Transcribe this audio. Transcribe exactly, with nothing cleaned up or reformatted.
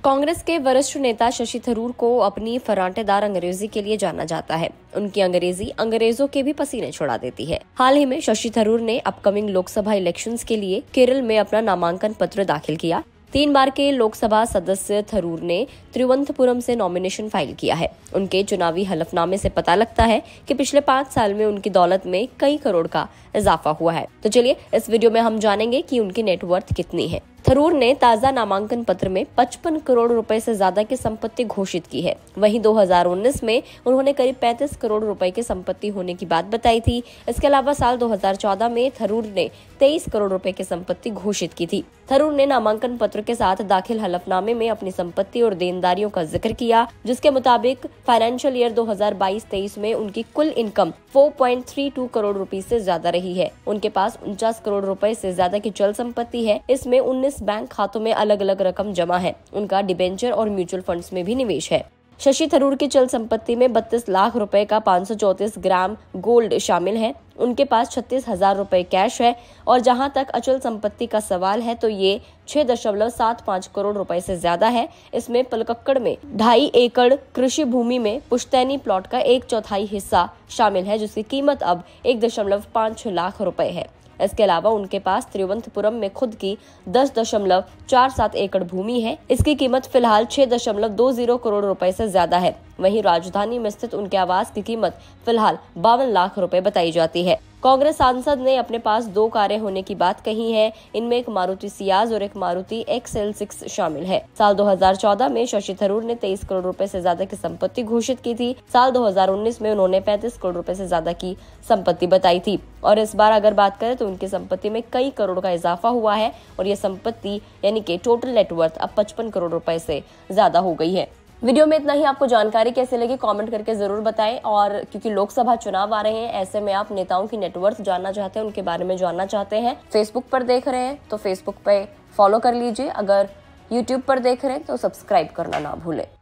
कांग्रेस के वरिष्ठ नेता शशि थरूर को अपनी फर्राटेदार अंग्रेजी के लिए जाना जाता है। उनकी अंग्रेजी अंग्रेजों के भी पसीने छुड़ा देती है। हाल ही में शशि थरूर ने अपकमिंग लोकसभा इलेक्शंस के लिए केरल में अपना नामांकन पत्र दाखिल किया। तीन बार के लोकसभा सदस्य थरूर ने तिरुवनंतपुरम से नॉमिनेशन फाइल किया है। उनके चुनावी हलफनामे से पता लगता है कि पिछले पाँच साल में उनकी दौलत में कई करोड़ का इजाफा हुआ है। तो चलिए इस वीडियो में हम जानेंगे कि उनकी नेटवर्थ कितनी है। थरूर ने ताजा नामांकन पत्र में पचपन करोड़ रुपए से ज्यादा की संपत्ति घोषित की है। वहीं दो हज़ार उन्नीस में उन्होंने करीब पैंतीस करोड़ रुपए की संपत्ति होने की बात बताई थी। इसके अलावा साल दो हज़ार चौदह में थरूर ने तेईस करोड़ रुपए की संपत्ति घोषित की थी। थरूर ने नामांकन पत्र के साथ दाखिल हलफनामे में अपनी संपत्ति और देनदारियों का जिक्र किया, जिसके मुताबिक फाइनेंशियल ईयर दो हज़ार बाईस तेईस में उनकी कुल इनकम चार पॉइंट तीन दो करोड़ रुपए से ज्यादा रही है। उनके पास उनचास करोड़ रुपए से ज्यादा की चल संपत्ति है। इसमें उन्नीस बैंक खातों में अलग अलग रकम जमा है। उनका डिबेंचर और म्यूचुअल फंड्स में भी निवेश है। शशि थरूर की चल संपत्ति में बत्तीस लाख रुपए का पाँच सौ चौंतीस ग्राम गोल्ड शामिल है। उनके पास छत्तीस हजार रुपए कैश है। और जहां तक अचल संपत्ति का सवाल है तो ये छह दशमलव सात पाँच करोड़ रुपए से ज्यादा है। इसमें पलक्कड़ में ढाई एकड़ कृषि भूमि में पुश्तैनी प्लॉट का एक चौथाई हिस्सा शामिल है, जिसकी कीमत अब एक दशमलव पाँच छह लाख रुपए है। इसके अलावा उनके पास तिरुवनंतपुरम में खुद की दस दशमलव चार सात एकड़ भूमि है। इसकी कीमत फिलहाल छह दशमलव दो शून्य करोड़ रुपए से ज्यादा है। वहीं राजधानी में स्थित उनके आवास की कीमत फिलहाल बावन लाख रुपए बताई जाती है। कांग्रेस सांसद ने अपने पास दो कारें होने की बात कही है। इनमें एक मारुति सियाज और एक मारुति एक्स एल सिक्स शामिल है। साल दो हज़ार चौदह में शशि थरूर ने तेईस करोड़ रुपए से ज्यादा की संपत्ति घोषित की थी। साल दो हज़ार उन्नीस में उन्होंने पैंतीस करोड़ रुपए से ज्यादा की संपत्ति बताई थी। और इस बार अगर बात करें तो उनकी संपत्ति में कई करोड़ का इजाफा हुआ है और ये संपत्ति यानी कि टोटल नेटवर्थ अब पचपन करोड़ रुपए से ज्यादा हो गई है। वीडियो में इतना ही। आपको जानकारी कैसे लगी कमेंट करके जरूर बताएं। और क्योंकि लोकसभा चुनाव आ रहे हैं, ऐसे में आप नेताओं की नेटवर्थ जानना चाहते हैं, उनके बारे में जानना चाहते हैं, फेसबुक पर देख रहे हैं तो फेसबुक पे फॉलो कर लीजिए। अगर यूट्यूब पर देख रहे हैं तो सब्सक्राइब करना ना भूलें।